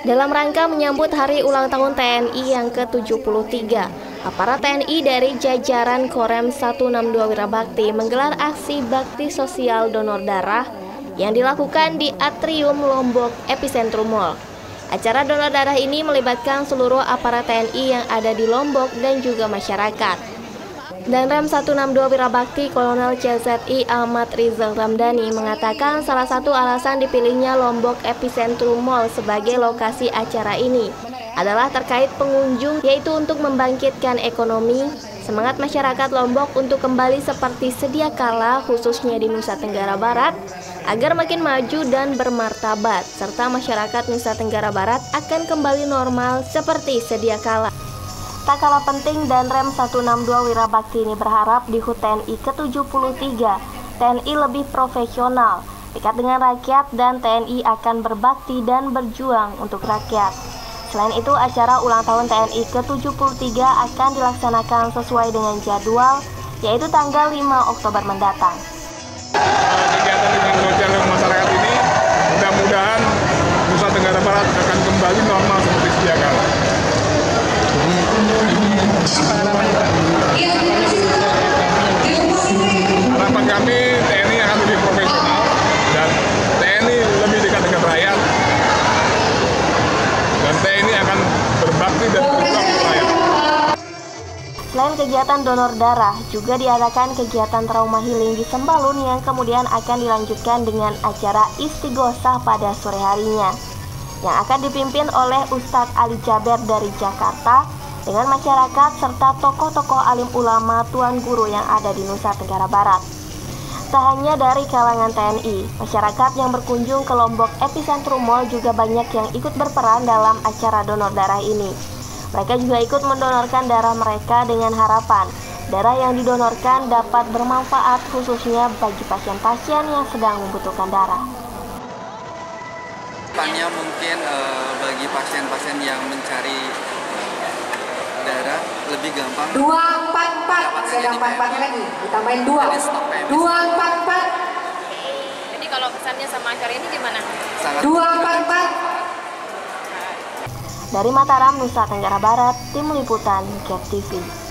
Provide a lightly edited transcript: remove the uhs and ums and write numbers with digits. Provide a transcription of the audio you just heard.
Dalam rangka menyambut hari ulang tahun TNI yang ke-73, aparat TNI dari jajaran Korem 162 Wirabakti menggelar aksi bakti sosial donor darah yang dilakukan di Atrium Lombok Epicentrum Mall. Acara donor darah ini melibatkan seluruh aparat TNI yang ada di Lombok dan juga masyarakat. Dan Rem 162 Wirabakti Kolonel CZI Ahmad Rizal Ramdhani mengatakan salah satu alasan dipilihnya Lombok Epicentrum Mall sebagai lokasi acara ini adalah terkait pengunjung, yaitu untuk membangkitkan ekonomi, semangat masyarakat Lombok untuk kembali seperti sedia kala khususnya di Nusa Tenggara Barat agar makin maju dan bermartabat, serta masyarakat Nusa Tenggara Barat akan kembali normal seperti sedia kala. Tak kalah penting, dan Rem 162 Wirabakti ini berharap di HUT TNI ke-73, TNI lebih profesional, dekat dengan rakyat, dan TNI akan berbakti dan berjuang untuk rakyat. Selain itu, acara ulang tahun TNI ke-73 akan dilaksanakan sesuai dengan jadwal, yaitu tanggal 5 Oktober mendatang. Kegiatan dengan sosial masyarakat ini mudah-mudahan Nusa Tenggara Barat akan kembali normal seperti sedia kala. Harapan kami TNI akan lebih profesional dan TNI lebih dekat dengan rakyat, dan TNI akan berbakti dan berjuang untuk rakyat. Selain kegiatan donor darah, juga diadakan kegiatan trauma healing di Sembalun yang kemudian akan dilanjutkan dengan acara istighosah pada sore harinya, yang akan dipimpin oleh Ustadz Ali Jaber dari Jakarta dengan masyarakat serta tokoh-tokoh alim ulama tuan guru yang ada di Nusa Tenggara Barat. Tak hanya dari kalangan TNI, masyarakat yang berkunjung ke Lombok Epicentrum Mall juga banyak yang ikut berperan dalam acara donor darah ini. Mereka juga ikut mendonorkan darah mereka dengan harapan darah yang didonorkan dapat bermanfaat khususnya bagi pasien-pasien yang sedang membutuhkan darah. Depannya mungkin bagi pasien-pasien yang mencari darah lebih gampang. 244, saya 244 lagi, ditambahin 2. 244. Jadi kalau pesannya sama acara ini gimana? 244. Dari Mataram, Nusa Tenggara Barat, Tim Liputan KEP TV.